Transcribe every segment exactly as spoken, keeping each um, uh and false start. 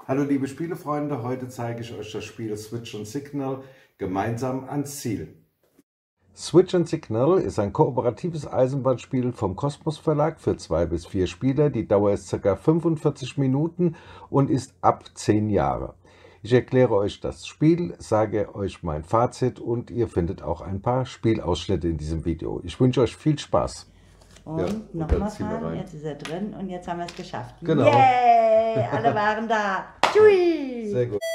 Hallo liebe Spielefreunde, heute zeige ich euch das Spiel Switch and Signal gemeinsam ans Ziel. Switch and Signal ist ein kooperatives Eisenbahnspiel vom Kosmos Verlag für zwei bis vier Spieler. Die Dauer ist ca. fünfundvierzig Minuten und ist ab zehn Jahre. Ich erkläre euch das Spiel, sage euch mein Fazit und ihr findet auch ein paar Spielausschnitte in diesem Video. Ich wünsche euch viel Spaß. Und ja, nochmal fahren, jetzt ist er drin und jetzt haben wir es geschafft. Genau. Yay, alle waren da. Tschui. Sehr gut.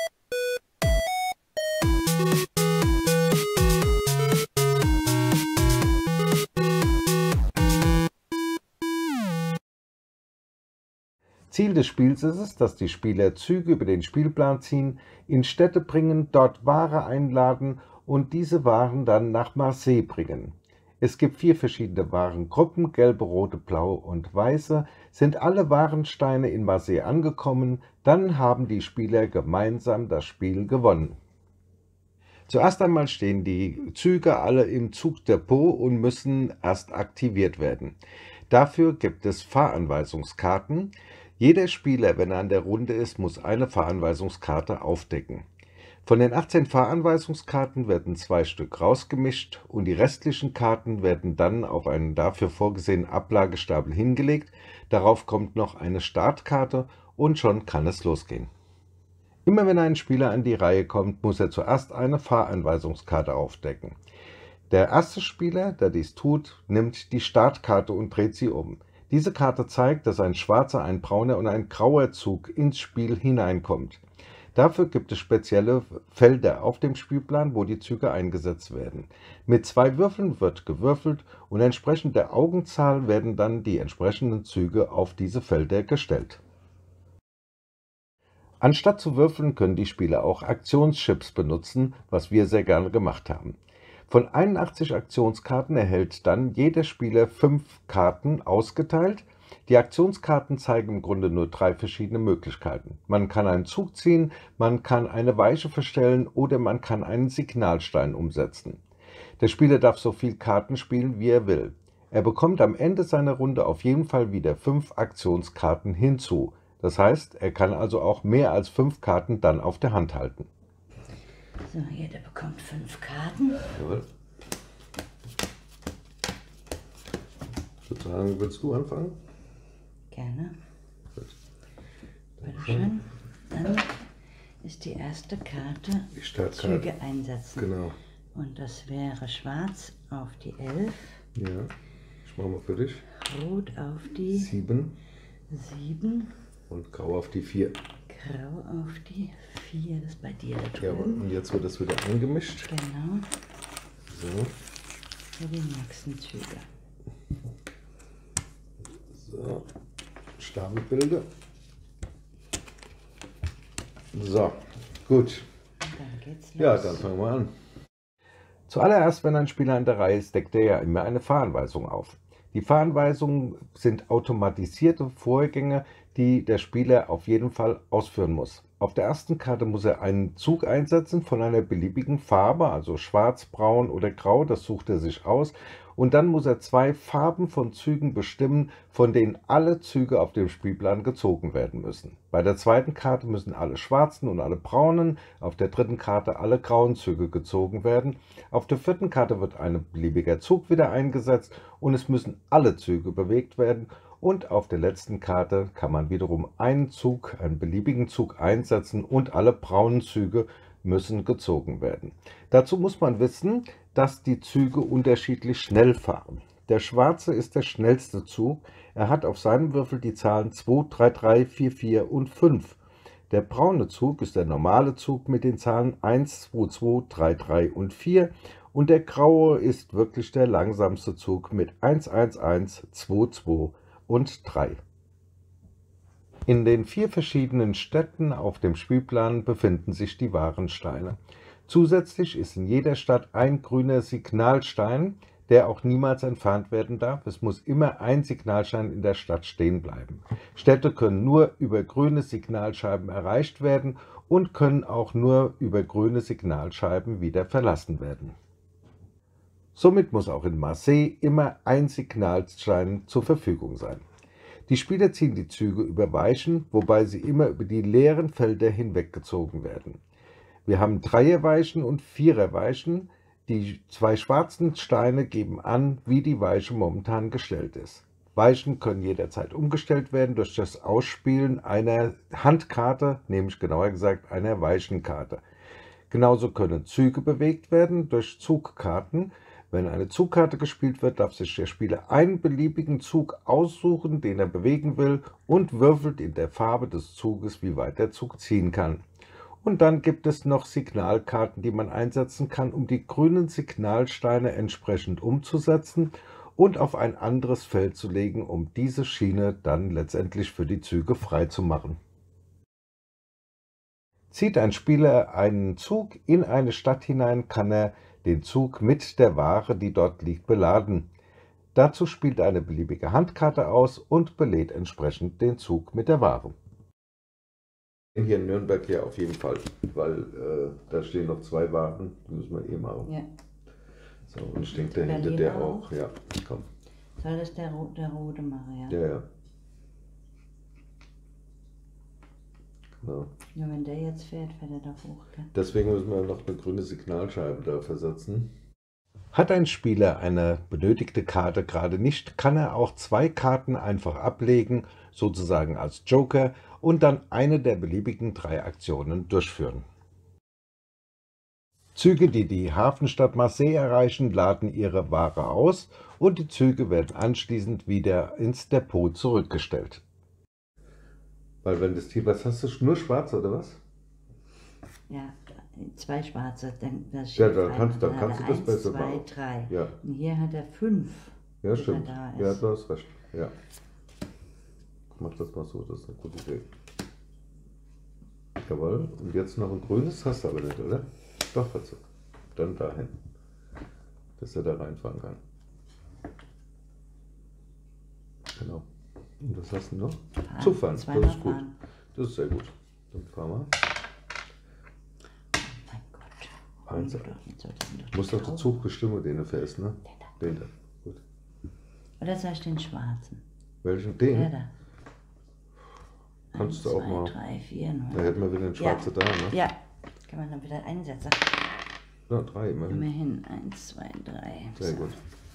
Ziel des Spiels ist es, dass die Spieler Züge über den Spielplan ziehen, in Städte bringen, dort Ware einladen und diese Waren dann nach Marseille bringen. Es gibt vier verschiedene Warengruppen, gelbe, rote, blaue und weiße. Sind alle Warensteine in Marseille angekommen, dann haben die Spieler gemeinsam das Spiel gewonnen. Zuerst einmal stehen die Züge alle im Zugdepot und müssen erst aktiviert werden. Dafür gibt es Fahranweisungskarten. Jeder Spieler, wenn er an der Runde ist, muss eine Fahranweisungskarte aufdecken. Von den achtzehn Fahranweisungskarten werden zwei Stück rausgemischt und die restlichen Karten werden dann auf einen dafür vorgesehenen Ablagestapel hingelegt. Darauf kommt noch eine Startkarte und schon kann es losgehen. Immer wenn ein Spieler an die Reihe kommt, muss er zuerst eine Fahranweisungskarte aufdecken. Der erste Spieler, der dies tut, nimmt die Startkarte und dreht sie um. Diese Karte zeigt, dass ein schwarzer, ein brauner und ein grauer Zug ins Spiel hineinkommt. Dafür gibt es spezielle Felder auf dem Spielplan, wo die Züge eingesetzt werden. Mit zwei Würfeln wird gewürfelt und entsprechend der Augenzahl werden dann die entsprechenden Züge auf diese Felder gestellt. Anstatt zu würfeln, können die Spieler auch Aktionschips benutzen, was wir sehr gerne gemacht haben. Von einundachtzig Aktionskarten erhält dann jeder Spieler fünf Karten ausgeteilt. Die Aktionskarten zeigen im Grunde nur drei verschiedene Möglichkeiten. Man kann einen Zug ziehen, man kann eine Weiche verstellen oder man kann einen Signalstein umsetzen. Der Spieler darf so viel Karten spielen, wie er will. Er bekommt am Ende seiner Runde auf jeden Fall wieder fünf Aktionskarten hinzu. Das heißt, er kann also auch mehr als fünf Karten dann auf der Hand halten. So, jeder bekommt fünf Karten. Jawohl. Sozusagen, willst du anfangen? Gerne. Bitte schön. Dann ist die erste Karte die Startkarte. Züge einsetzen. Genau. Und das wäre schwarz auf die elf. Ja, ich mache mal für dich. Rot auf die sieben. sieben. Und grau auf die vier. Grau auf die vier. Das ist bei dir da Jawohl, drüben. und jetzt wird das wieder eingemischt. Genau. So. Für die nächsten Züge. So. Stapelbilder. So, gut. Dann geht's los. Ja, dann fangen wir an. Zuallererst, wenn ein Spieler an der Reihe ist, deckt er ja immer eine Fahranweisung auf. Die Fahranweisungen sind automatisierte Vorgänge, die der Spieler auf jeden Fall ausführen muss. Auf der ersten Karte muss er einen Zug einsetzen von einer beliebigen Farbe, also schwarz, braun oder grau, das sucht er sich aus. Und dann muss er zwei Farben von Zügen bestimmen, von denen alle Züge auf dem Spielplan gezogen werden müssen. Bei der zweiten Karte müssen alle schwarzen und alle braunen, auf der dritten Karte alle grauen Züge gezogen werden. Auf der vierten Karte wird ein beliebiger Zug wieder eingesetzt und es müssen alle Züge bewegt werden. Und auf der letzten Karte kann man wiederum einen Zug, einen beliebigen Zug einsetzen und alle braunen Züge müssen gezogen werden. Dazu muss man wissen, dass die Züge unterschiedlich schnell fahren. Der schwarze ist der schnellste Zug. Er hat auf seinem Würfel die Zahlen zwei, drei, drei, vier, vier und fünf. Der braune Zug ist der normale Zug mit den Zahlen eins, zwei, zwei, drei, drei und vier. Und der graue ist wirklich der langsamste Zug mit eins, eins, eins, zwei, zwei und drei. In den vier verschiedenen Städten auf dem Spielplan befinden sich die Warensteine. Zusätzlich ist in jeder Stadt ein grüner Signalstein, der auch niemals entfernt werden darf. Es muss immer ein Signalstein in der Stadt stehen bleiben. Städte können nur über grüne Signalscheiben erreicht werden und können auch nur über grüne Signalscheiben wieder verlassen werden. Somit muss auch in Marseille immer ein Signalstein zur Verfügung sein. Die Spieler ziehen die Züge über Weichen, wobei sie immer über die leeren Felder hinweggezogen werden. Wir haben Dreierweichen und Viererweichen. Die zwei schwarzen Steine geben an, wie die Weiche momentan gestellt ist. Weichen können jederzeit umgestellt werden durch das Ausspielen einer Handkarte, nämlich genauer gesagt einer Weichenkarte. Genauso können Züge bewegt werden durch Zugkarten. Wenn eine Zugkarte gespielt wird, darf sich der Spieler einen beliebigen Zug aussuchen, den er bewegen will, und würfelt in der Farbe des Zuges, wie weit der Zug ziehen kann. Und dann gibt es noch Signalkarten, die man einsetzen kann, um die grünen Signalsteine entsprechend umzusetzen und auf ein anderes Feld zu legen, um diese Schiene dann letztendlich für die Züge frei zu machen. Zieht ein Spieler einen Zug in eine Stadt hinein, kann er den Zug mit der Ware, die dort liegt, beladen. Dazu spielt er eine beliebige Handkarte aus und belädt entsprechend den Zug mit der Ware. Hier in Nürnberg ja auf jeden Fall, weil äh, da stehen noch zwei Waren, die müssen wir eh machen. Ja. So, und ich denke, dahinter der auch. auch. Ja, komm. Soll das der, der rote machen, ja? Ja, ja. Genau. Nur wenn der jetzt fährt, fährt er doch hoch. Gell? Deswegen müssen wir noch eine grüne Signalscheibe da versetzen. Hat ein Spieler eine benötigte Karte gerade nicht, kann er auch zwei Karten einfach ablegen, sozusagen als Joker, und dann eine der beliebigen drei Aktionen durchführen. Züge, die die Hafenstadt Marseille erreichen, laden ihre Ware aus und die Züge werden anschließend wieder ins Depot zurückgestellt. Weil wenn das Tier, was hast du, nur schwarz oder was? Ja, zwei schwarze, dann das ja, da kannst, dann kannst du das eins, besser zwei, machen. drei. Ja. Und hier hat er fünf. Ja, stimmt. Ja, du hast recht. Ja. Ich mach das mal so, das ist eine gute Idee. Jawohl. Und jetzt noch ein grünes hast du aber nicht, oder? Doch, Verzug. Dann dahin. Dass er da reinfahren kann. Genau. Und was hast du noch? Fahren. Zufahren. Das ist gut. Fahren. Das ist sehr gut. Dann fahren wir. Mein Gott. Eins. Du musst doch den Zug bestimmen, den du fährst, ne? Den da. Gut. Oder soll ich den schwarzen? Welchen? Den? Der da. Kannst Eins, du auch zwei, mal. drei, vier, neun. Da hätten wir wieder den schwarzen ja. da, ne? Ja. Kann man dann wieder einsetzen. Ja, drei immerhin. Immerhin. Eins, zwei, drei. Sehr so. gut.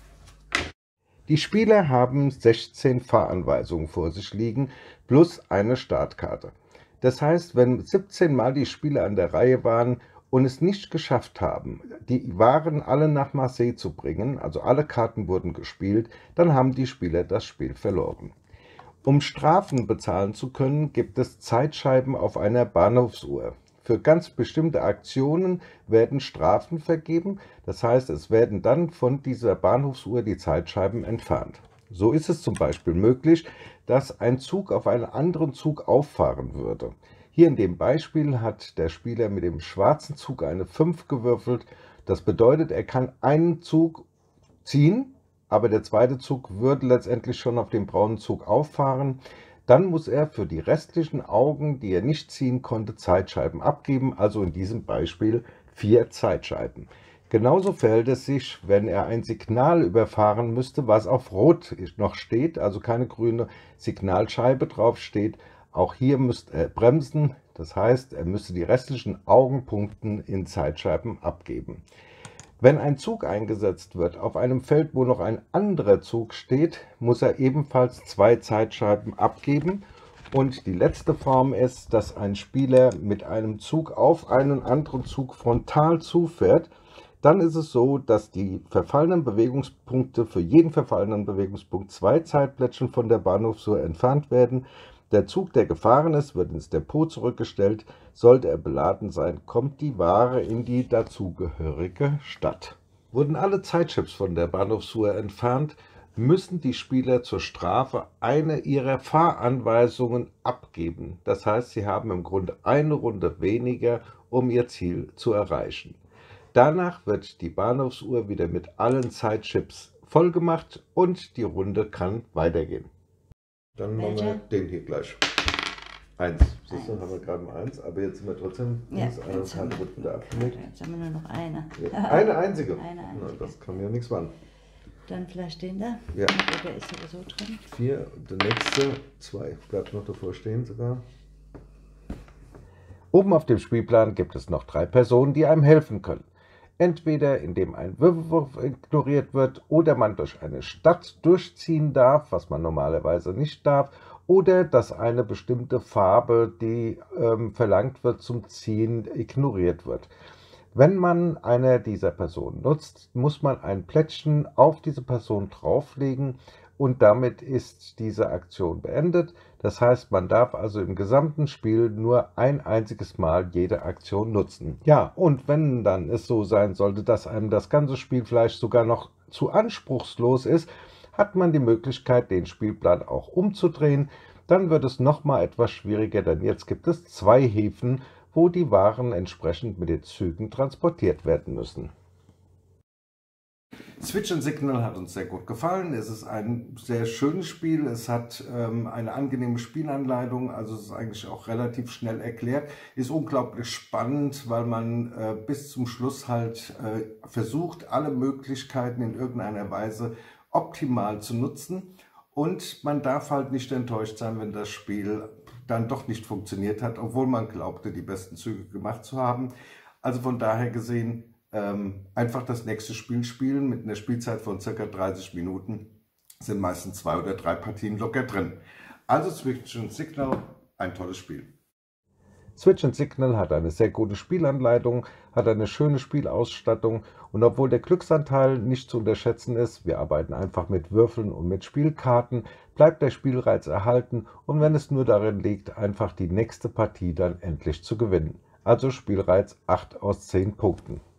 Die Spieler haben sechzehn Fahranweisungen vor sich liegen, plus eine Startkarte. Das heißt, wenn siebzehn Mal die Spieler an der Reihe waren und es nicht geschafft haben, die Waren alle nach Marseille zu bringen, also alle Karten wurden gespielt, dann haben die Spieler das Spiel verloren. Um Strafen bezahlen zu können, gibt es Zeitscheiben auf einer Bahnhofsuhr. Für ganz bestimmte Aktionen werden Strafen vergeben, das heißt, es werden dann von dieser Bahnhofsuhr die Zeitscheiben entfernt. So ist es zum Beispiel möglich, dass ein Zug auf einen anderen Zug auffahren würde. Hier in dem Beispiel hat der Spieler mit dem schwarzen Zug eine fünf gewürfelt. Das bedeutet, er kann einen Zug ziehen, aber der zweite Zug würde letztendlich schon auf den braunen Zug auffahren. Dann muss er für die restlichen Augen, die er nicht ziehen konnte, Zeitscheiben abgeben, also in diesem Beispiel vier Zeitscheiben. Genauso verhält es sich, wenn er ein Signal überfahren müsste, was auf Rot noch steht, also keine grüne Signalscheibe drauf steht. Auch hier müsste er bremsen, das heißt, er müsste die restlichen Augenpunkte in Zeitscheiben abgeben. Wenn ein Zug eingesetzt wird auf einem Feld, wo noch ein anderer Zug steht, muss er ebenfalls zwei Zeitscheiben abgeben. Und die letzte Form ist, dass ein Spieler mit einem Zug auf einen anderen Zug frontal zufährt. Dann ist es so, dass die verfallenen Bewegungspunkte für jeden verfallenen Bewegungspunkt zwei Zeitplättchen von der Bahnhofsuhr entfernt werden. Der Zug, der gefahren ist, wird ins Depot zurückgestellt. Sollte er beladen sein, kommt die Ware in die dazugehörige Stadt. Wurden alle Zeitchips von der Bahnhofsuhr entfernt, müssen die Spieler zur Strafe eine ihrer Fahranweisungen abgeben. Das heißt, sie haben im Grunde eine Runde weniger, um ihr Ziel zu erreichen. Danach wird die Bahnhofsuhr wieder mit allen Zeitchips vollgemacht und die Runde kann weitergehen. Dann machen wir den hier gleich. Eins. Siehst du, haben wir gerade mal eins, aber jetzt sind wir trotzdem ja, eine Karte wird wieder abgelegt. Jetzt haben wir nur noch eine. Ja, eine einzige. Eine einzige. Na, das kann ja nichts machen. Dann vielleicht den da. Ja. Der ist sowieso drin. vier, der nächste, zwei, bleibt noch davor stehen sogar. Oben auf dem Spielplan gibt es noch drei Personen, die einem helfen können. Entweder indem ein Würfelwurf ignoriert wird oder man durch eine Stadt durchziehen darf, was man normalerweise nicht darf, oder dass eine bestimmte Farbe, die ähm, verlangt wird zum Ziehen, ignoriert wird. Wenn man eine dieser Personen nutzt, muss man ein Plättchen auf diese Person drauflegen und damit ist diese Aktion beendet. Das heißt, man darf also im gesamten Spiel nur ein einziges Mal jede Aktion nutzen. Ja, und wenn dann es so sein sollte, dass einem das ganze Spiel vielleicht sogar noch zu anspruchslos ist, hat man die Möglichkeit, den Spielplan auch umzudrehen. Dann wird es nochmal etwas schwieriger, denn jetzt gibt es zwei Häfen, wo die Waren entsprechend mit den Zügen transportiert werden müssen. Switch and Signal hat uns sehr gut gefallen. Es ist ein sehr schönes Spiel. Es hat ähm, eine angenehme Spielanleitung, also es ist eigentlich auch relativ schnell erklärt. Ist unglaublich spannend, weil man äh, bis zum Schluss halt äh, versucht, alle Möglichkeiten in irgendeiner Weise optimal zu nutzen. Und man darf halt nicht enttäuscht sein, wenn das Spiel dann doch nicht funktioniert hat, obwohl man glaubte, die besten Züge gemacht zu haben. Also von daher gesehen, ähm, einfach das nächste Spiel spielen mit einer Spielzeit von ca. dreißig Minuten. Sind meistens zwei oder drei Partien locker drin. Also Switch and Signal, ein tolles Spiel. Switch and Signal hat eine sehr gute Spielanleitung, hat eine schöne Spielausstattung und obwohl der Glücksanteil nicht zu unterschätzen ist, wir arbeiten einfach mit Würfeln und mit Spielkarten, bleibt der Spielreiz erhalten und wenn es nur darin liegt, einfach die nächste Partie dann endlich zu gewinnen. Also Spielreiz acht aus zehn Punkten.